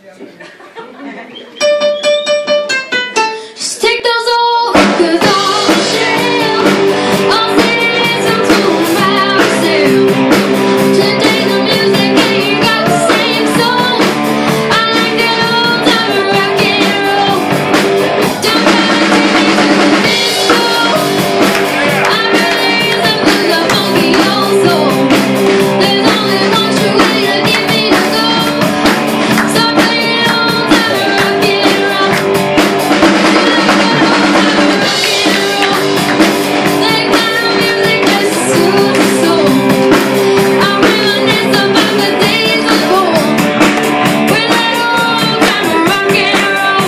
Just take those old records off the shelf. I'll listen to them by myself. Today the music ain't got the same soul. I like that old time rock and roll. Don't try to take me to the disco. I'm really using to the funky old soul. There's only one true way to get me to go. Stop playing old time rock and roll. That kind of music just soothes the soul. I reminisce about the days before, when that old time rock and roll.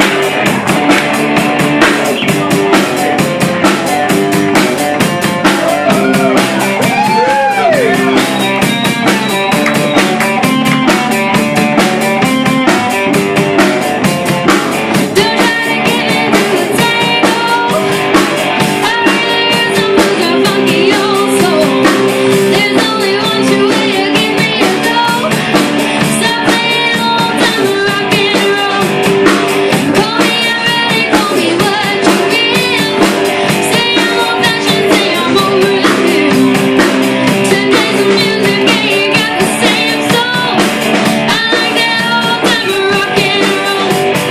Don't try to get me to the table. I really use some of your funky old soul. There's only one true way to get me to go. Stop playing old time rock and roll. Call me already, call me what you will. Say I'm old fashioned, say I'm over the hill. Today's music ain't got the same soul. I like that old time rock and roll.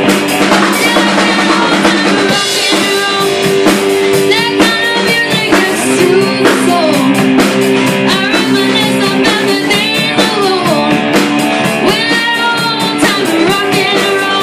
That kind of music just soothes the soul. I reminisce about the days of old, when that old time rock and roll.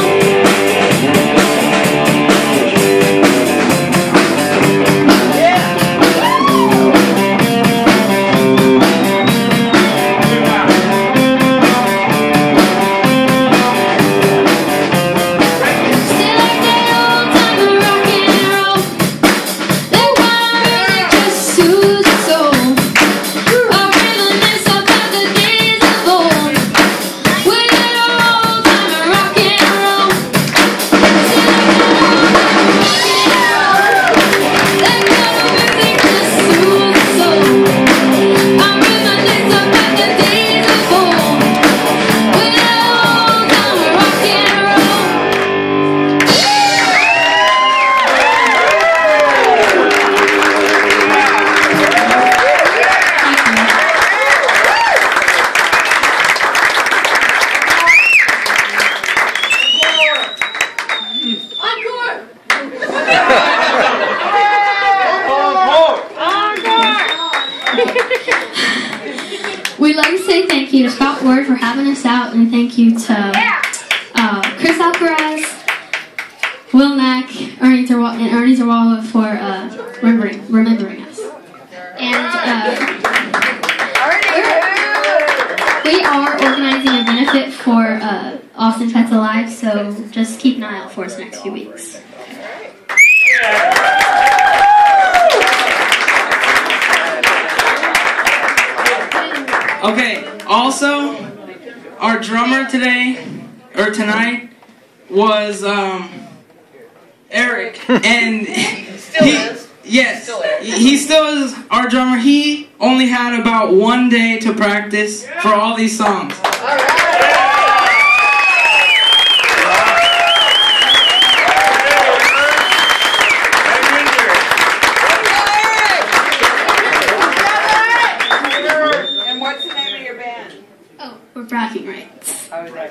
Still like that old time rock and roll. That kind of music just soothes the soul. I reminisce about the days of old, when that old time rock and roll. Still like that old time rock and roll. That kind of music just soothes the soul. I reminisce about the days of old, when that old time rock and roll. We'd like to say thank you to Scott Ward for having us out, and thank you to Chris Alcaraz, Will Mack, Ernie Zerwala for remembering us. And we are organizing a benefit for Austin Pets Alive, so just keep an eye out for us next few weeks. Okay, also, our drummer tonight was Eric, and he still is our drummer. He only had about 1 day to practice for all these songs. And what's the name of your band? Oh, we're Bragging Rights. Oh, that's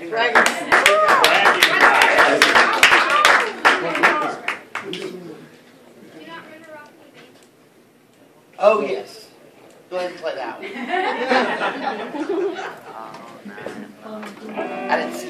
Oh, yes. Go ahead and play that one. I didn't see